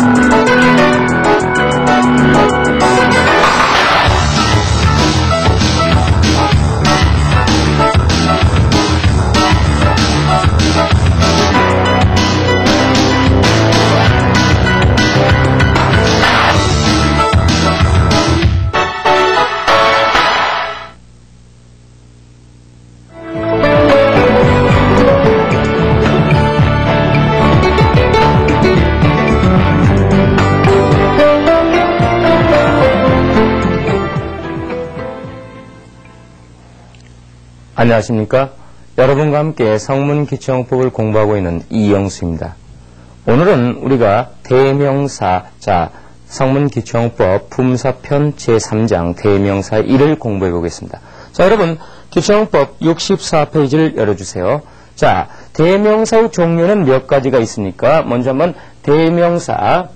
안녕하십니까? 여러분과 함께 성문기초용법을 공부하고 있는 이영수입니다. 오늘은 우리가 대명사, 성문기초용법 품사편 제3장 대명사 1을 공부해 보겠습니다. 자, 여러분 기초용법 64페이지를 열어주세요. 자, 대명사의 종류는 몇 가지가 있습니까? 먼저 한번 대명사의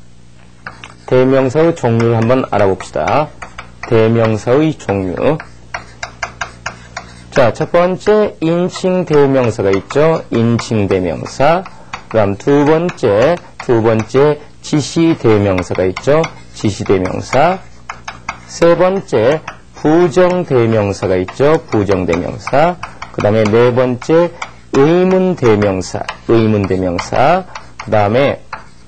종류를 한번 알아봅시다. 대명사의 종류. 자, 첫 번째 인칭 대명사가 있죠. 인칭 대명사. 그다음 두 번째 지시 대명사가 있죠. 지시 대명사. 세 번째 부정 대명사가 있죠. 부정 대명사. 그다음에 네 번째 의문 대명사. 그다음에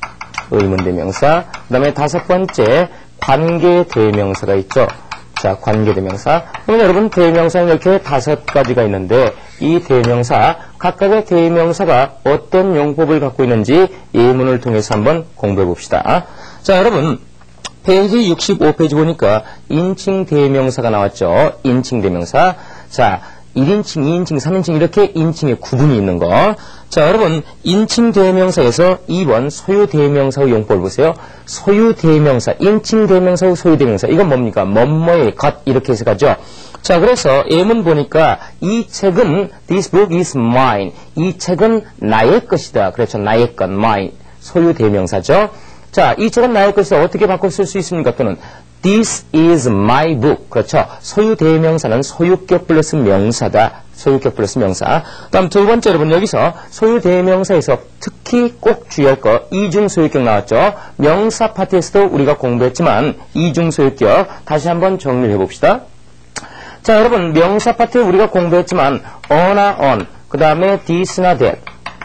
다섯 번째 관계 대명사가 있죠. 자, 관계대명사. 그러면 여러분 대명사는 이렇게 5가지가 있는데 이 대명사, 각각의 대명사가 어떤 용법을 갖고 있는지 예문을 통해서 한번 공부해 봅시다. 자, 여러분 페이지 65페이지 보니까 인칭 대명사가 나왔죠. 인칭 대명사. 자, 1인칭, 2인칭, 3인칭 이렇게 인칭의 구분이 있는 거. 자, 여러분 인칭 대명사에서 2번 소유 대명사의 용법을 보세요. 소유 대명사, 인칭 대명사의 소유 대명사. 이건 뭡니까? 뭐뭐의 것 이렇게 해서 가죠. 자, 그래서 예문 보니까 이 책은 This book is mine. 이 책은 나의 것이다. 그렇죠. 나의 것, mine. 소유 대명사죠. 자, 이 책은 나의 것이다. 어떻게 바꿔 쓸 수 있습니까? 또는 This is my book. 그렇죠. 소유 대명사는 소유격 플러스 명사다. 소유격 플러스 명사. 다음 두 번째 여러분 여기서 소유 대명사에서 특히 꼭 주의할 거 이중 소유격 나왔죠. 명사 파트에서도 우리가 공부했지만 이중 소유격 다시 한번 정리해 봅시다. 자, 여러분 명사 파트 우리가 공부했지만 어나 on, 그 다음에 this나 that,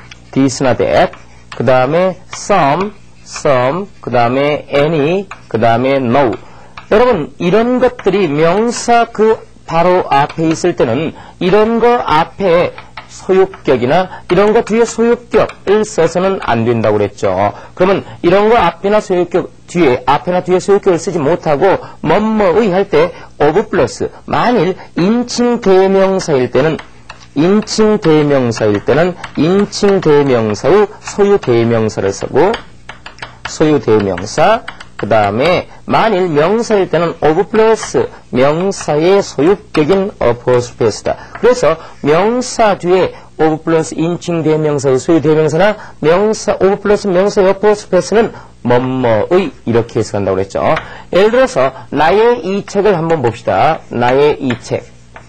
그 다음에 some, 그 다음에 any, 그 다음에 no. 여러분 이런 것들이 명사 그 바로 앞에 있을 때는 이런 거 앞에 소유격이나 이런 거 뒤에 소유격을 써서는 안 된다고 그랬죠. 그러면 이런 거 앞이나 소유격 뒤에 앞에나 뒤에 소유격을 쓰지 못하고 뭐뭐의 할 때 of 플러스, 만일 인칭 대명사일 때는 인칭 대명사의 소유 대명사를 쓰고 소유 대명사. 그 다음에 만일 명사일 때는 of 플러스 명사의 소유격인 apostrophe다. 그래서 명사 뒤에 of 플러스 인칭 대명사의 소유 대명사나 명사 of 플러스 명사의 apostrophe는 뭐뭐의 이렇게 해석한다고 그랬죠. 예를 들어서 나의 이 책을 한번 봅시다. 나의 이 책.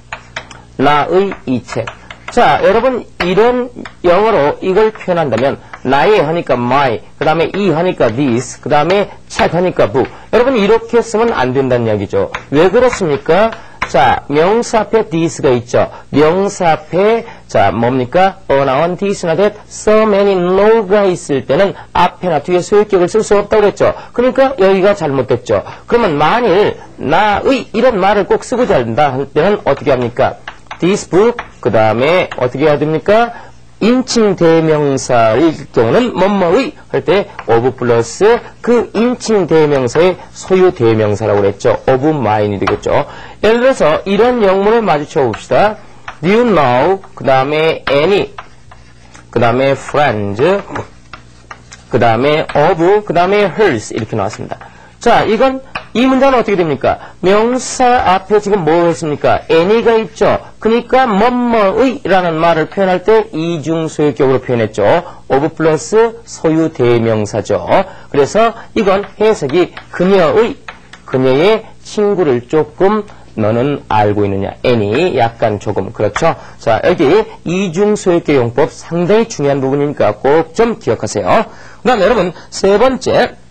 자, 여러분 이런 영어로 이걸 표현한다면 나의 하니까 my, 그 다음에 이 하니까 this, 그 다음에 책 하니까 book. 여러분 이렇게 쓰면 안 된다는 이야기죠. 왜 그렇습니까? 자, 명사 앞에 this가 있죠. 명사 앞에 자 뭡니까? on, this나 that, so many, no가 있을 때는 앞에나 뒤에 소유격을 쓸 수 없다고 그랬죠. 그러니까 여기가 잘못됐죠. 그러면 만일 나의 이런 말을 꼭 쓰고자 한다 할 때는 어떻게 합니까? This book, 그 다음에 어떻게 해야 됩니까? 인칭 대명사의 경우는 뭐뭐의 할 때 of 플러스 그 인칭 대명사의 소유 대명사라고 그랬죠. of mine이 되겠죠. 예를 들어서 이런 영문을 마주쳐 봅시다. Do you know, 그 다음에 any, 그 다음에 friends, 그 다음에 of, 그 다음에 hers 이렇게 나왔습니다. 자, 이건 이 문장은 어떻게 됩니까? 명사 앞에 지금 뭐 했습니까? any가 있죠. 그러니까 뭐뭐의 라는 말을 표현할 때 이중 소유격으로 표현했죠. of 플러스 소유 대명사죠. 그래서 이건 해석이 그녀의 친구를 조금 너는 알고 있느냐? any, 약간 조금. 그렇죠? 자, 여기 이중 소유격 용법 상당히 중요한 부분이니까 꼭 좀 기억하세요. 그 다음에 여러분 세 번째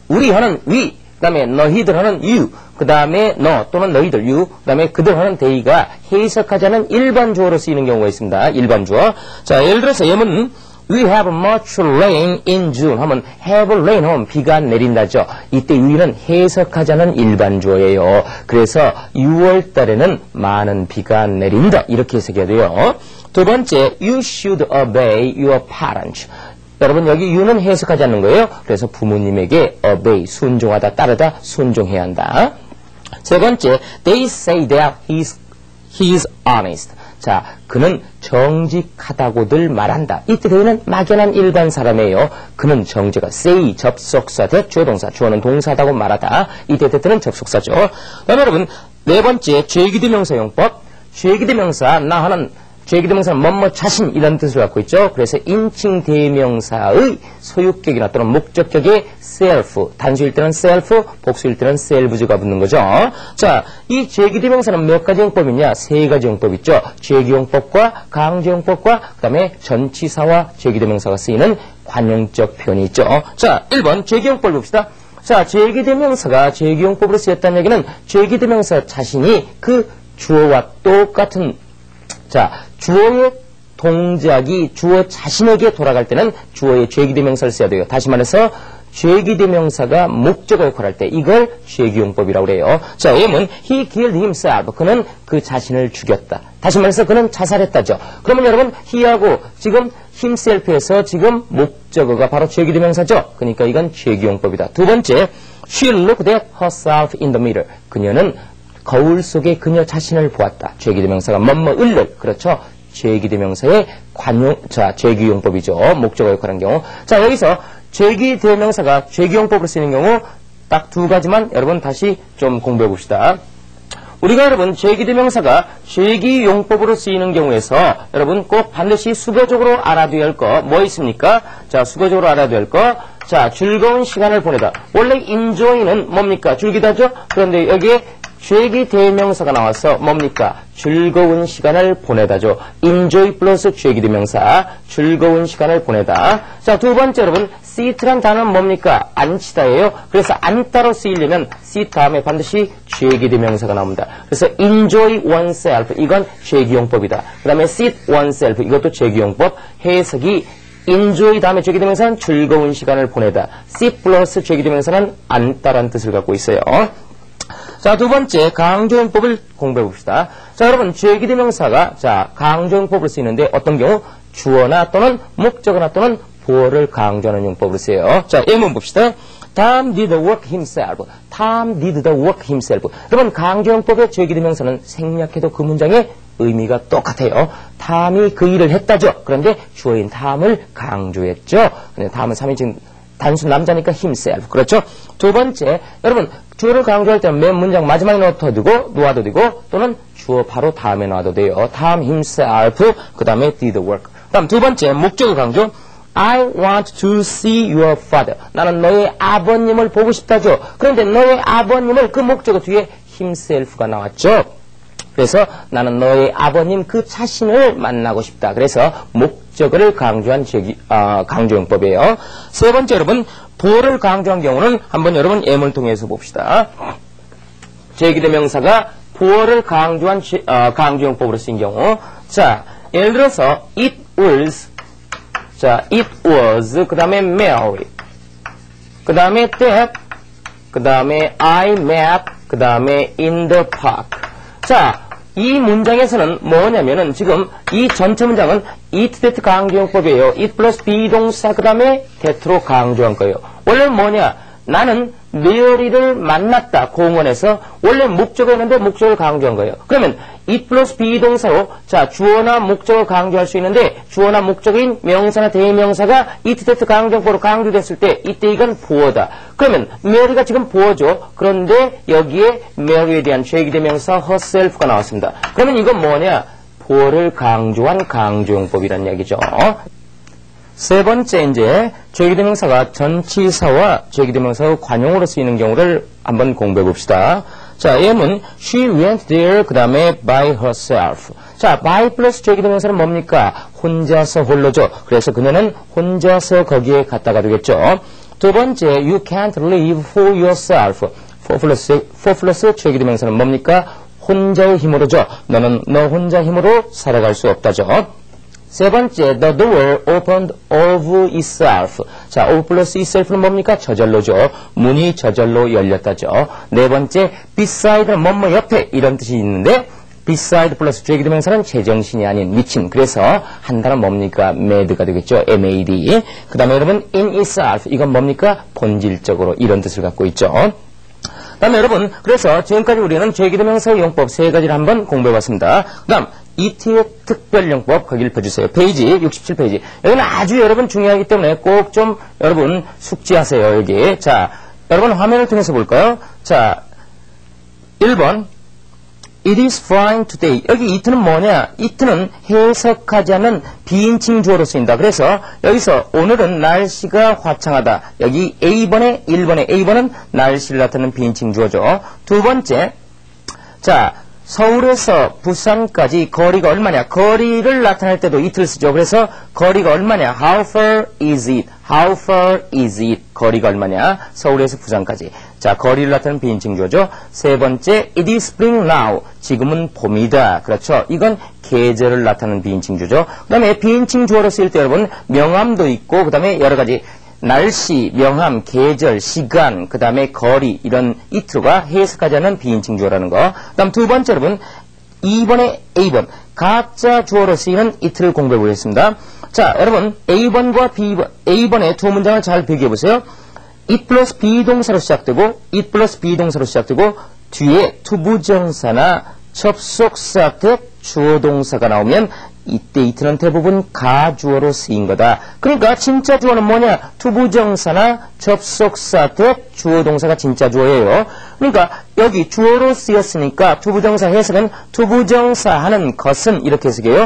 우리 하는 we, 그 다음에 너희들 하는 you, 그 다음에 너 또는 너희들 you, 그 다음에 그들 하는 they가 해석하지 않은 일반 주어로 쓰이는 경우가 있습니다. 일반 주어. 자, 예를 들어서 예문 We have much rain in June 하면 have rain 하면 비가 내린다죠. 이때 we는 해석하지 않은 일반 주어예요. 그래서 6월 달에는 많은 비가 내린다. 이렇게 해석해야 돼요. 두 번째, you should obey your parents. 여러분 여기 you는 해석하지 않는 거예요. 그래서 부모님에게 obey, 순종하다, 따르다, 순종해야 한다. 세 번째, they say that he's honest. 자, 그는 정직하다고들 말한다. 이때 they는 막연한 일반 사람이에요. 그는 정직하, say 접속사 대 주어동사, 주어는 동사다고 말하다. 이때 th는 접속사죠. 그다음에 여러분 네 번째, 죄기대명사 용법. 죄기대명사 나 하는 죄기대명사는 뭐뭐 자신 이런 뜻을 갖고 있죠. 그래서 인칭 대명사의 소유격이나 또는 목적격에 self, 단수일 때는 self, 복수일 때는 selves가 붙는 거죠. 자, 이 죄기대명사는 몇 가지 용법이냐? 세 가지 용법 있죠. 죄기용법과 강조용법과 그 다음에 전치사와 죄기대명사가 쓰이는 관용적 표현이 있죠. 자, 1번 죄기용법을 봅시다. 자, 죄기대명사가 죄기용법으로 쓰였다는 얘기는 죄기대명사 자신이 그 주어와 똑같은 자, 주어의 동작이 주어 자신에게 돌아갈 때는 주어의 죄기대명사를 써야 돼요. 다시 말해서 죄기대명사가 목적어 역할을 할 때 이걸 죄기용법이라고 그래요. 자, 예문 He killed himself. 그는 그 자신을 죽였다. 다시 말해서 그는 자살했다죠. 그러면 여러분 he하고 지금 himself에서 지금 목적어가 바로 죄기대명사죠. 그러니까 이건 죄기용법이다. 두 번째, She looked at herself in the mirror. 그녀는 거울 속에 그녀 자신을 보았다. 죄기대명사가 뭐뭐을 그렇죠. 죄기대명사의 관용, 자, 죄기용법이죠. 목적어 역할하는 경우. 자, 여기서 죄기대명사가 죄기용법으로 쓰이는 경우 딱 두 가지만 여러분 다시 좀 공부해 봅시다. 우리가 여러분 죄기대명사가 죄기용법으로 쓰이는 경우에서 여러분 꼭 반드시 수거적으로 알아둬야 할 거 뭐 있습니까? 자, 수거적으로 알아둬야 할 거. 자, 즐거운 시간을 보내다. 원래 enjoy는 뭡니까? 즐기다죠? 그런데 여기에 죄기대명사가 나와서 뭡니까? 즐거운 시간을 보내다죠. enjoy 플러스 죄기대명사, 즐거운 시간을 보내다. 자, 두 번째 여러분, sit란 단어는 뭡니까? 앉히다예요. 그래서 앉다로 쓰이려면 sit 다음에 반드시 죄기대명사가 나옵니다. 그래서 enjoy oneself, 이건 죄기용법이다. 그 다음에 sit oneself, 이것도 죄기용법. 해석이 enjoy 다음에 죄기대명사는 즐거운 시간을 보내다. sit 플러스 죄기대명사는 앉다라는 뜻을 갖고 있어요. 자, 두 번째, 강조용법을 공부해 봅시다. 자, 여러분, 죄기대명사가, 자, 강조용법을 쓰이는데 어떤 경우? 주어나 또는 목적어나 또는 보어를 강조하는 용법으로 쓰여요. 자, 예문 봅시다. Tom did the work himself. Tom did the work himself. 여러분, 강조용법의 죄기대명사는 생략해도 그 문장의 의미가 똑같아요. 탐이 그 일을 했다죠. 그런데 주어인 탐을 강조했죠. 근데 탐은 3인칭 단순 남자니까 himself. 그렇죠? 두 번째, 여러분, 주어를 강조할 때는 맨 문장 마지막에 놓아도 되고 또는 주어 바로 다음에 놔도 돼요. Tom himself, 그 다음에 did work. 다음 두 번째, 목적어 강조. I want to see your father. 나는 너의 아버님을 보고 싶다죠. 그런데 너의 아버님을 그 목적어 뒤에 himself가 나왔죠. 그래서 나는 너의 아버님 그 자신을 만나고 싶다. 그래서 목적어를 강조한 강조용법이에요. 세 번째 여러분, 보어를 강조한 경우는 한번 여러분 예문을 통해서 봅시다. 죄기대명사가 보어를 강조한 강조용법으로 쓰인 경우, 자, 예를 들어서 it was, 자, it was, 그 다음에 Mary, 그 다음에 that, 그 다음에 I met, 그 다음에 in the park. 자, 이 문장에서는 뭐냐면은 지금 이 전체 문장은 it, that 강조용법이에요. it 플러스 비동사 그 다음에 that로 강조한 거예요. 원래는 뭐냐? 나는 메어리를 만났다. 공원에서. 원래 목적어였는데 목적어를 강조한 거예요. 그러면 it 플러스 비동사로 자 주어나 목적어 강조할 수 있는데 주어나 목적인 명사나 대명사가 it, that 강조용법으로 강조됐을 때 이때 이건 보어다. 그러면 메어리가 지금 보어죠. 그런데 여기에 메어리에 대한 죄기대명사 herself가 나왔습니다. 그러면 이건 뭐냐? 보어를 강조한 강조용법이라는 얘기죠. 세 번째 이제 죄기대명사가 전치사와 죄기대명사의 관용으로 쓰이는 경우를 한번 공부해 봅시다. 자, 예문 she went there 그 다음에 by herself. 자, by 플러스 죄기대명사는 뭡니까? 혼자서 홀로죠. 그래서 그녀는 혼자서 거기에 갔다가 되겠죠. 두 번째, you can't live for yourself. 4 플러스 주의 기대명사는 뭡니까? 혼자의 힘으로죠. 너는 너 혼자 힘으로 살아갈 수 없다죠. 세 번째, the door opened of itself. 자, of 플러스 itself는 뭡니까? 저절로죠. 문이 저절로 열렸다죠. 네 번째, beside는 뭐뭐 옆에 이런 뜻이 있는데 beside 플러스 주의 기대명사는 제정신이 아닌 미친. 그래서 한 단어 뭡니까? mad가 되겠죠. mad. 그 다음에 여러분 in itself. 이건 뭡니까? 본질적으로 이런 뜻을 갖고 있죠. 그 다음에 여러분, 그래서 지금까지 우리는 주의 기대명사의 용법 세 가지를 한번 공부해봤습니다. 그 다음 ET의 특별용법 거기를 펴주세요. 페이지 67페이지. 여기는 아주 여러분 중요하기 때문에 꼭 좀 여러분 숙지하세요. 여기. 자, 여러분 화면을 통해서 볼까요? 자, 1번 It is fine today. 여기 it는 뭐냐? it는 해석하지 않는 비인칭 주어로 쓰인다. 그래서 여기서 오늘은 날씨가 화창하다. 여기 A번에 1번에 A번은 날씨를 나타내는 비인칭 주어죠. 두 번째, 자, 서울에서 부산까지 거리가 얼마냐? 거리를 나타낼 때도 it를 쓰죠. 그래서 거리가 얼마냐? How far is it? How far is it? 거리가 얼마냐? 서울에서 부산까지. 자, 거리를 나타내는 비인칭 주어죠. 세 번째, it is spring now. 지금은 봄이다. 그렇죠. 이건 계절을 나타내는 비인칭 주죠. 그 다음에 비인칭 주어로 쓰일 때 여러분 명함도 있고 그 다음에 여러 가지 날씨, 명함, 계절, 시간, 그 다음에 거리 이런 it가 해석하지 않는 비인칭 주어라는 거. 그 다음 두 번째 여러분 2번에 A번 가짜 주어로 쓰이는 it를 공부해 보겠습니다. 자, 여러분 A번과 B번, A번의 두 문장을 잘 비교해 보세요. it 플러스 비동사로 시작되고 it 플러스 비동사로 시작되고 뒤에 투부정사나 접속사 대 주어동사가 나오면 이때 it는 대부분 가주어로 쓰인 거다. 그러니까 진짜 주어는 뭐냐? 투부정사나 접속사 대 주어동사가 진짜 주어예요. 그러니까 여기 주어로 쓰였으니까 투부정사 해석은 투부정사 하는 것은 이렇게 해석해요.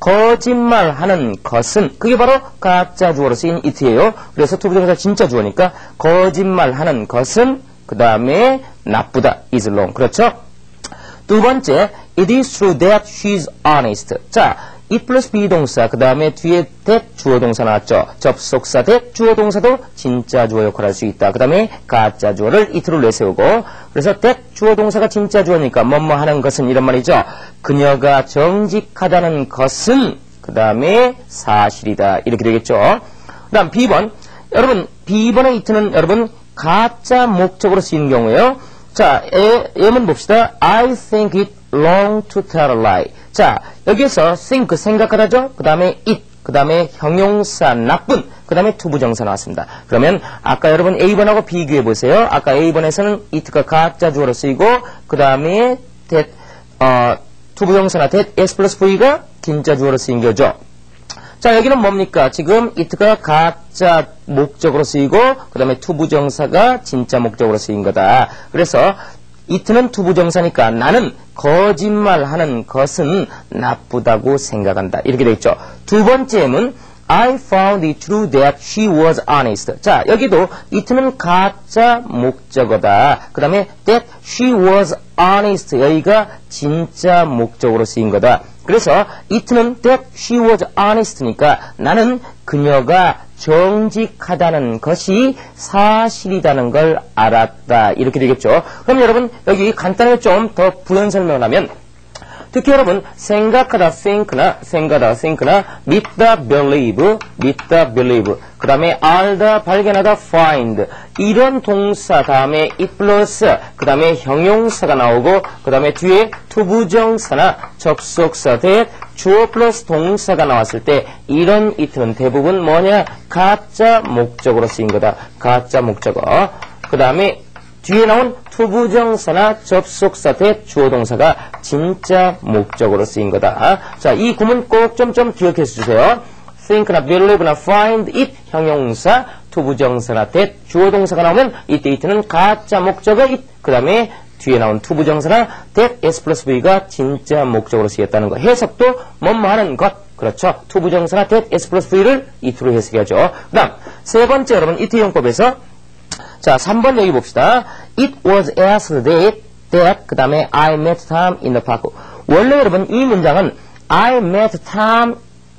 거짓말하는 것은 그게 바로 가짜 주어로 쓰인 it예요. 그래서 투부정사 진짜 주어니까 거짓말하는 것은 그 다음에 나쁘다 is wrong. 그렇죠? 두 번째, it is true that she's honest. 자, it 플러스 비동사 그 다음에 뒤에 that 주어동사 나왔죠. 접속사 that 주어동사도 진짜 주어 역할을 할 수 있다. 그 다음에 가짜 주어를 it로 내세우고 그래서 that 주어동사가 진짜 주어니까 뭐뭐 하는 것은 이런 말이죠. 그녀가 정직하다는 것은 그 다음에 사실이다. 이렇게 되겠죠. 그 다음 B번 여러분 B번의 it는 여러분 가짜 목적으로 쓰이는 경우에요. 자, 예문 봅시다. I think it wrong to tell a lie. 자, 여기에서 think 생각하다죠. 그 다음에 it, 그 다음에 형용사 나쁜, 그 다음에 투부정사 나왔습니다. 그러면 아까 여러분 A번하고 비교해 보세요. 아까 A번에서는 it가 가짜 주어로 쓰이고 그 다음에 that, 투부정사나 that s 플러스 v가 진짜 주어로 쓰인 거죠. 자, 여기는 뭡니까? 지금 it가 가짜 목적으로 쓰이고 그 다음에 투부정사가 진짜 목적으로 쓰인 거다. 그래서 it는 투부정사니까 나는 거짓말하는 것은 나쁘다고 생각한다. 이렇게 되어 있죠. 두 번째는 I found it true that she was honest. 자, 여기도 it는 가짜 목적어다. 그 다음에 that she was honest. 여기가 진짜 목적으로 쓰인 거다. 그래서 it는 that she was honest니까 나는 그녀가 정직하다는 것이 사실이라는 걸 알았다. 이렇게 되겠죠. 그럼 여러분 여기 간단하게 좀 더 부연 설명을 하면 특히 여러분 생각하다 think나 믿다 believe 그 다음에 알다 발견하다 find 이런 동사 다음에 it 플러스 그 다음에 형용사가 나오고 그 다음에 뒤에 투부정사나 접속사 대 주어 플러스 동사가 나왔을 때 이런 it는 대부분 뭐냐? 가짜 목적으로 쓰인 거다. 가짜 목적어. 그 다음에 뒤에 나온 투부정사나 접속사 대 주어동사가 진짜 목적으로 쓰인 거다. 자, 이 구문 꼭 좀 기억해 주세요. think나 believe나 find it 형용사 투부정사나 that 주어동사가 나오면 이때 it는 가짜 목적어 it 그 다음에 뒤에 나온 투부정사나 that s 플러스 v가 진짜 목적으로 쓰였다는 거. 해석도 뭐뭐 하는 것. 그렇죠. 투부정사나 that s 플러스 v를 it로 해석해야죠. 그 다음 세 번째 여러분 it 용법에서 자, 3번 여기 봅시다. It was asked that 그 다음에 I met Tom in the park. 원래 여러분 이 문장은 I met Tom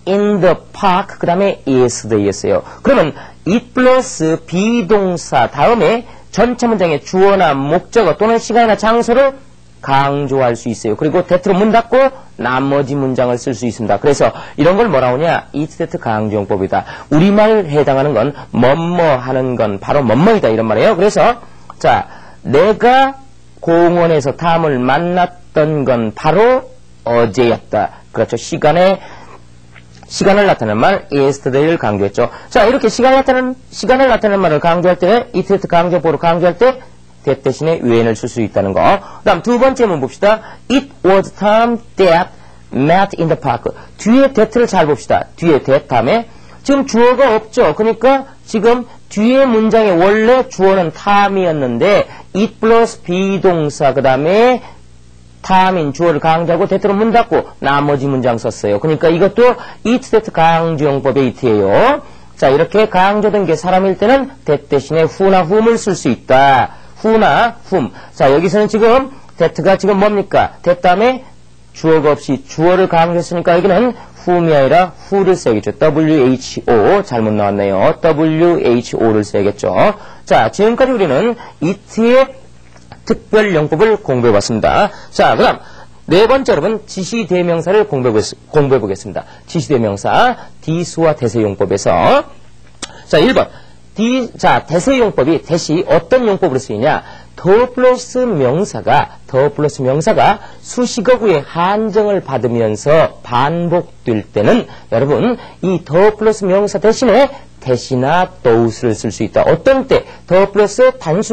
in the park 그 다음에 yesterday였어요. 그러면 it 플러스 비동사 다음에 전체 문장의 주어나 목적어 또는 시간이나 장소를 강조할 수 있어요. 그리고 that로 문 닫고 나머지 문장을 쓸 수 있습니다. 그래서 이런 걸 뭐라고 하냐? it that 강조용법이다. 우리말 해당하는 건 뭐뭐 하는 건 바로 뭐뭐이다 이런 말이에요. 그래서 자, 내가 공원에서 탐을 만났던 건 바로 어제였다. 그렇죠. 시간을 나타내는 말 yesterday를 강조했죠. 자, 이렇게 시간을 나타내는 말을 강조할 때 it that 강조법으로 강조할 때 that 대신에 when을 쓸 수 있다는 거. 그 다음 두 번째 문제 봅시다. It was Tom that met in the park. 뒤에 that를 잘 봅시다. 뒤에 that 다음에 지금 주어가 없죠. 그러니까 지금 뒤에 문장의 원래 주어는 Tom이었는데 it 플러스 비동사 그 다음에 Tom인 주어를 강조하고 that로 문 닫고 나머지 문장 썼어요. 그러니까 이것도 it that 강조용법의 it예요. 자, 이렇게 강조된 게 사람일 때는 that 대신에 who나 whom을 쓸 수 있다. who나 whom. 자, 여기서는 지금 that가 지금 뭡니까? that 다음에 주어가 없이 주어를 강조했으니까 여기는 whom이 아니라 who를 써야겠죠. who 잘못 나왔네요. who를 써야겠죠. 자, 지금까지 우리는 it의 특별용법을 공부해봤습니다. 자, 그 다음 네 번째 여러분 지시대명사를 공부해보겠습니다. 지시대명사 디스와 대세용법에서 자, 1번 대세용법이 대시 어떤 용법으로 쓰이냐? 더 플러스 명사가 수식어 후에 한정을 받으면서 반복될 때는 여러분 이 더 플러스 명사 대신에 대시나 those를 쓸 수 있다. 어떤 때 더 플러스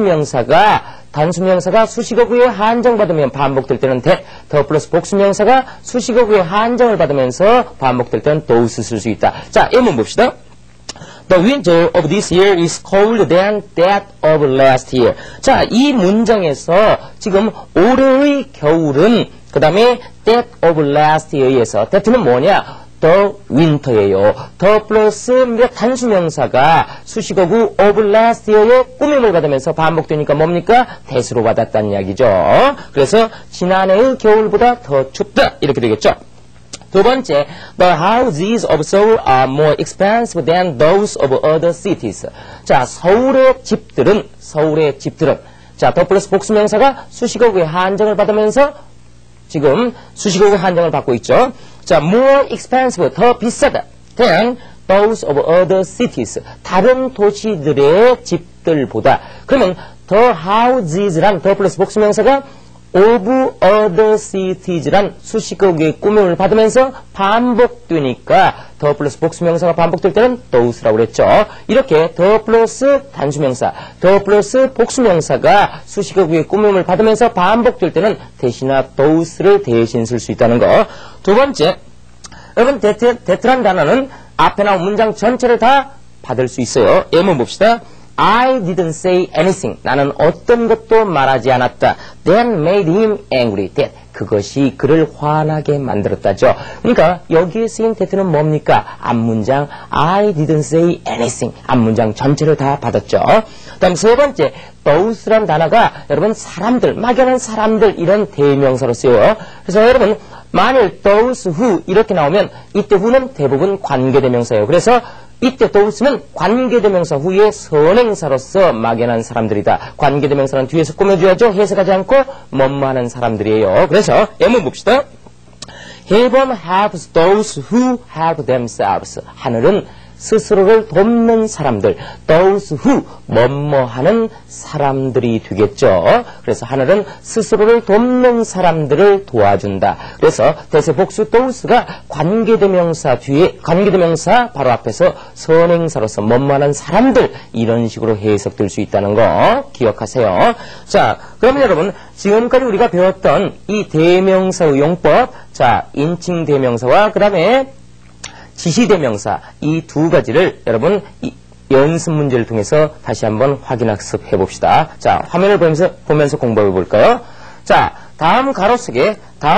단수명사가 수식어 후에 한정받으면 반복될 때는 that, 더 플러스 복수명사가 수식어 후에 한정을 받으면서 반복될 때는 those 쓸 수 있다. 자, 예문 봅시다. The winter of this year is colder than that of last year. 자, 이 문장에서 지금 올해의 겨울은 그 다음에 that of last year에서 that는 뭐냐? the winter예요. the 플러스 단수명사가 수식어 후 of last year의 꾸밈을 받으면서 반복되니까 뭡니까? that으로 받았다는 이야기죠. 그래서 지난해의 겨울보다 더 춥다 이렇게 되겠죠. 두 번째, the houses of Seoul are more expensive than those of other cities. 자, 서울의 집들은 자, 더 플러스 복수명사가 수식어 후에 한정을 받으면서 지금 수식어 후 한정을 받고 있죠. 자, more expensive, 더 비싸다 than those of other cities. 다른 도시들의 집들보다. 그러면 the houses란 더 플러스 복수명사가 of other cities란 수식어 후에 꾸밈을 받으면서 반복되니까 더 플러스 복수명사가 반복될 때는 those라고 그랬죠. 이렇게 더 플러스 단수명사, 더 플러스 복수명사가 수식어 후에 꾸밈을 받으면서 반복될 때는 대시나 those를 대신 쓸 수 있다는 거. 두 번째, 여러분 that란 단어는 앞에 나온 문장 전체를 다 받을 수 있어요. 예문 봅시다. I didn't say anything. 나는 어떤 것도 말하지 않았다. That made him angry. That. 그것이 그를 화나게 만들었다죠. 그러니까 여기에 쓰인 that는 뭡니까? 앞문장 I didn't say anything. 앞문장 전체를 다 받았죠. 다음 세 번째, those란 단어가 여러분 사람들, 막연한 사람들 이런 대명사로 쓰여요. 그래서 여러분 만일 those who 이렇게 나오면 이때 who는 대부분 관계대명사예요. 그래서 이때 those는 관계대명사 후에 선행사로서 막연한 사람들이다. 관계대명사는 뒤에서 꾸며줘야죠. 해석하지 않고 뭐뭐하는 사람들이에요. 그래서 예문 봅시다. Heaven helps those who help themselves. 하늘은 스스로를 돕는 사람들, those who 뭐뭐하는 사람들이 되겠죠. 그래서 하늘은 스스로를 돕는 사람들을 도와준다. 그래서 대세 복수 those가 관계대명사 뒤에 관계대명사 바로 앞에서 선행사로서 뭐뭐하는 사람들 이런 식으로 해석될 수 있다는 거 기억하세요. 자, 그러면 여러분 지금까지 우리가 배웠던 이 대명사의 용법, 자 인칭 대명사와 그 다음에 지시대명사 이 두 가지를 여러분 연습 문제를 통해서 다시 한번 확인학습해 봅시다. 자, 화면을 보면서 공부해 볼까요? 자, 다음 가로수에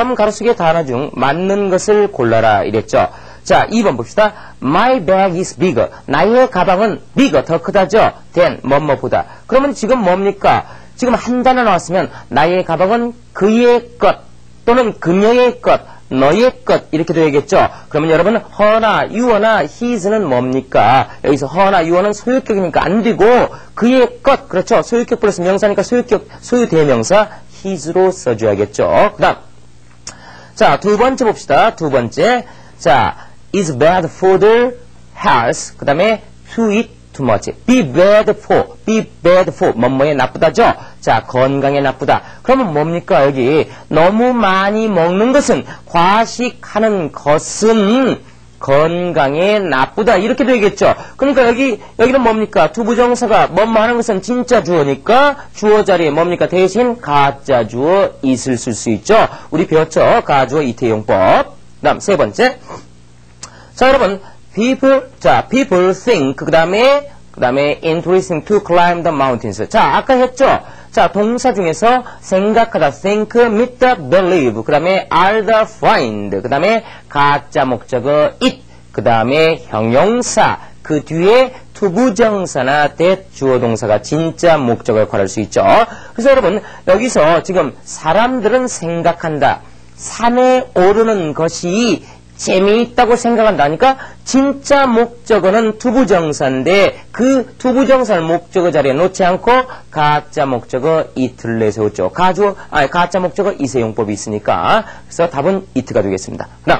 단어 중 맞는 것을 골라라 이랬죠. 자, 2번 봅시다. My bag is bigger. 나의 가방은 bigger, 더 크다죠. than, 뭐뭐보다. 그러면 지금 뭡니까? 지금 한 단어 나왔으면 나의 가방은 그의 것 또는 그녀의 것 너의 것 이렇게 되겠죠. 그러면 여러분 her나 your나 his는 뭡니까? 여기서 her나 your는 소유격이니까 안 되고 그의 것 그렇죠. 소유격 플러스 명사니까 소유 대명사 his로 써줘야겠죠. 그 다음 자, 두 번째 봅시다. 두 번째. 자, is bad for the health. 그 다음에 to eat too much. be bad for. 뭐뭐에 나쁘다죠? 자, 건강에 나쁘다. 그러면 뭡니까? 여기 너무 많이 먹는 것은, 과식하는 것은 건강에 나쁘다. 이렇게 되겠죠. 그러니까 여기는 뭡니까? 투부정사가 뭐뭐 하는 것은 진짜 주어니까 주어 자리에 뭡니까? 대신 가짜 주어 it을 쓸 수 있죠. 우리 배웠죠? 가주어 이태용법. 그 다음 세 번째. 자, 여러분. people think. 그 다음에 interesting to climb the mountains. 자, 아까 했죠? 자, 동사 중에서 생각하다, think, 믿다, believe. 그 다음에 알다, find. 그 다음에 가짜 목적어 it. 그 다음에 형용사. 그 뒤에 투부정사나 대주어 동사가 진짜 목적어 역할을 할 수 있죠. 그래서 여러분, 여기서 지금 사람들은 생각한다. 산에 오르는 것이 재미있다고 생각한다니까 진짜 목적어는 투부정사인데 그 투부정사를 목적어 자리에 놓지 않고 가짜 목적어 it를 내세웠죠. 가짜 목적어 이세용법이 있으니까. 그래서 답은 it가 되겠습니다. 그다음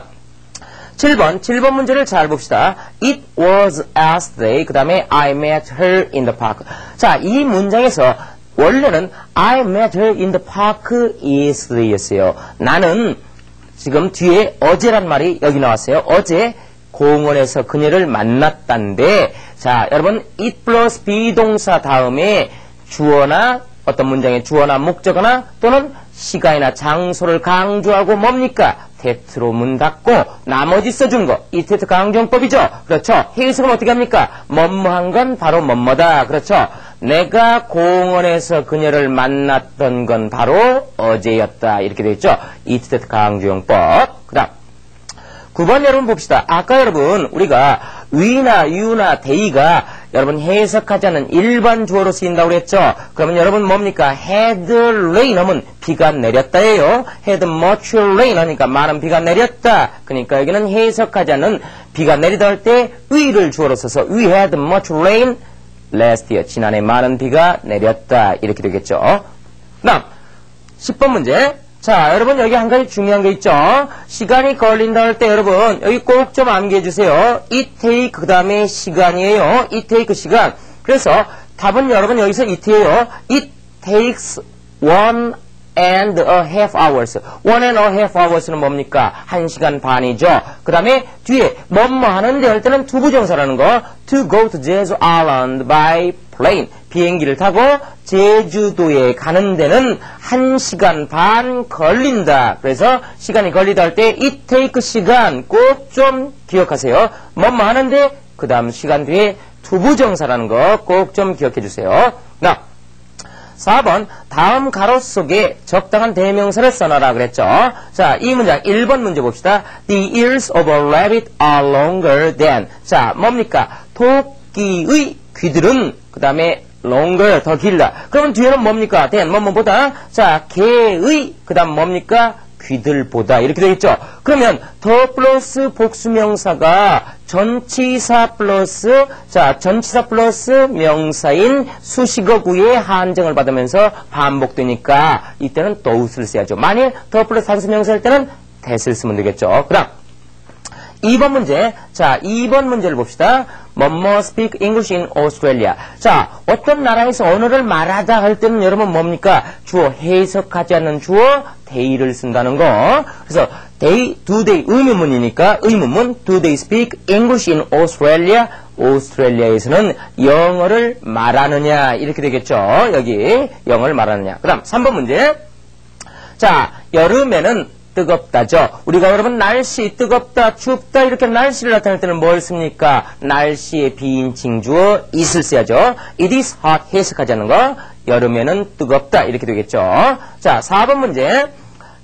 7번 문제를 잘 봅시다. It was yesterday. 그 다음에 I met her in the park. 자, 이 문장에서 원래는 I met her in the park yesterday였어요. 나는 지금 뒤에 어제란 말이 여기 나왔어요. 어제 공원에서 그녀를 만났단데, 자, 여러분 it 플러스 비동사 다음에 주어나 어떤 문장의 주어나 목적어나 또는 시간이나 장소를 강조하고 뭡니까? that로 문 닫고 나머지 써준 거 이 that 강조용법이죠. 그렇죠. 해석은 어떻게 합니까? 뭐뭐한 건 바로 뭐뭐다. 그렇죠. 내가 공원에서 그녀를 만났던 건 바로 어제였다. 이렇게 되어 있죠. 이 that 강조용법. 그 다음 9번 여러분 봅시다. 아까 여러분 우리가 we나 you나 they가 여러분 해석하지 않은 일반 주어로 쓰인다고 그랬죠. 그러면 여러분 뭡니까? had rain 하면 비가 내렸다예요. had much rain 하니까 많은 비가 내렸다. 그러니까 여기는 해석하지 않은 비가 내리다 할 때 we를 주어로 써서 we had much rain last year. 지난해 많은 비가 내렸다. 이렇게 되겠죠. 다음 10번 문제. 자, 여러분 여기 한 가지 중요한 게 있죠. 시간이 걸린다 할 때 여러분 여기 꼭 좀 암기해 주세요. it take 그 다음에 시간이에요. it take 시간. 그래서 답은 여러분 여기서 it예요. it takes 1 and a half hours. 1 and a half hours는 뭡니까? 1시간 반이죠. 그 다음에 뒤에 뭐뭐 하는데 할 때는 투부정사라는 거. to go to Jeju Island by plane. 비행기를 타고 제주도에 가는 데는 1시간 반 걸린다. 그래서 시간이 걸리다 할 때 it take 시간 꼭 좀 기억하세요. 뭐뭐 하는데 그 다음 시간 뒤에 투부정사라는 거 꼭 좀 기억해 주세요. 나 4번 다음 가로 속에 적당한 대명사를 써놔라 그랬죠. 자, 이 문장 1번 문제 봅시다. The ears of a rabbit are longer than. 자, 뭡니까? 토끼의 귀들은 그 다음에 longer 더 길다. 그러면 뒤에는 뭡니까? than 뭐뭐보다. 자, 개의 그 다음 뭡니까? 귀들보다. 이렇게 되겠죠. 그러면 더 플러스 복수명사가 전치사 플러스 명사인 수식어구의 한정을 받으면서 반복되니까 이때는 thought을 써야죠. 만일 더 플러스 단수명사일 때는 that을 쓰면 되겠죠. 그 다음 2번 문제. 자, 2번 문제를 봅시다. 뭐뭐 speak English in Australia. 자, 어떤 나라에서 언어를 말하다 할 때는 여러분 뭡니까? 주어, 해석하지 않는 주어, they를 쓴다는 거. 그래서 do they 의문문이니까 의문문 do they speak English in Australia? 오스트레일리아에서는 영어를 말하느냐 이렇게 되겠죠. 여기 영어를 말하느냐. 그 다음 3번 문제. 자, 여름에는 뜨겁다죠. 우리가 여러분 날씨 뜨겁다 춥다 이렇게 날씨를 나타낼 때는 뭘 씁니까? 날씨의 비인칭 주어 it을 써야죠. It is hot 해석하지 않는 거. 여름에는 뜨겁다 이렇게 되겠죠. 자, 4번 문제.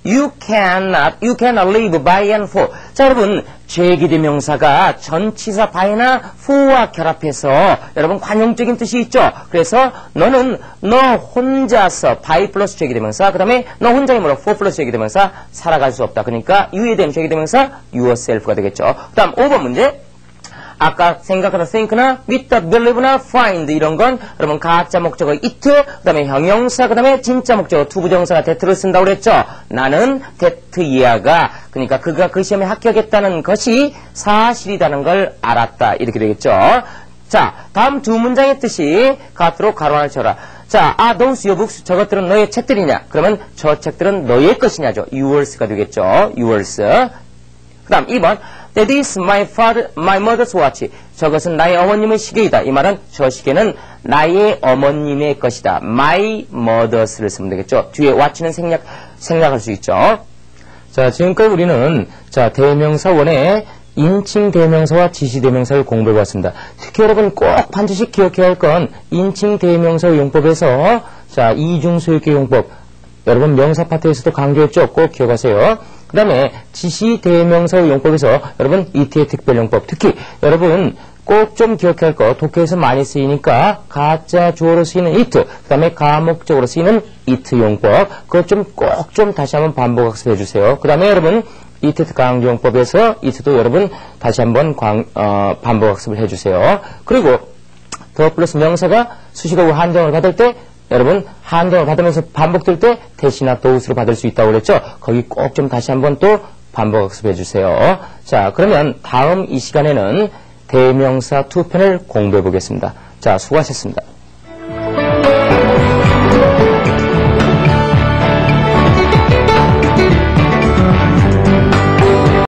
you cannot live by and for. 자, 여러분, 제기대명사가 전치사 by나 for와 결합해서 여러분 관용적인 뜻이 있죠. 그래서 너는 너 혼자서 by 플러스 제기대명사, 그 다음에 너 혼자이므로 for 플러스 제기대명사 살아갈 수 없다. 그러니까 you에 대한 제기대명사 yourself가 되겠죠. 그 다음 5번 문제. 아까 생각하나 think나 with, believe나 find 이런 건 여러분 가짜 목적어 it, 그 다음에 형용사, 그 다음에 진짜 목적어 투부정사나 that를 쓴다고 그랬죠. 나는 that 이하가, 그러니까 그가 그 시험에 합격했다는 것이 사실이라는 걸 알았다. 이렇게 되겠죠. 자, 다음 두 문장의 뜻이 같도록 가로 하나 쳐라. 자, those your books, 저것들은 너의 책들이냐? 그러면 저 책들은 너의 것이냐죠. yours가 되겠죠. yours. 그 다음 2번. That is my mother's watch. 저것은 나의 어머님의 시계이다. 이 말은 저 시계는 나의 어머님의 것이다. My mother's 를 쓰면 되겠죠. 뒤에 watch는 생략할 수 있죠. 자, 지금까지 우리는 자, 대명사원의 인칭 대명사와 지시 대명사를 공부해 봤습니다. 특히 여러분 꼭 반드시 기억해야 할 건 인칭 대명사 용법에서 자, 이중소유격 용법 여러분 명사 파트에서도 강조했죠. 꼭 기억하세요. 그 다음에 지시 대명사 용법에서 여러분 it의 특별 용법, 특히 여러분 꼭 좀 기억해야 할 거 독해에서 많이 쓰이니까 가짜 주어로 쓰이는 it, 그 다음에 가목적으로 쓰이는 it 용법, 그것 좀 꼭 좀 다시 한번 반복 학습해 주세요. 그 다음에 여러분 it 강조 용법에서 it도 여러분 다시 한번 반복 학습을 해 주세요. 그리고 더 플러스 명사가 수식어고 한정을 받을 때 여러분 한정을 받으면서 반복될 때 대시나 도우스로 받을 수 있다고 그랬죠. 거기 꼭 좀 다시 한번 또 반복 학습해 주세요. 자, 그러면 다음 이 시간에는 대명사 2편을 공부해 보겠습니다. 자, 수고하셨습니다.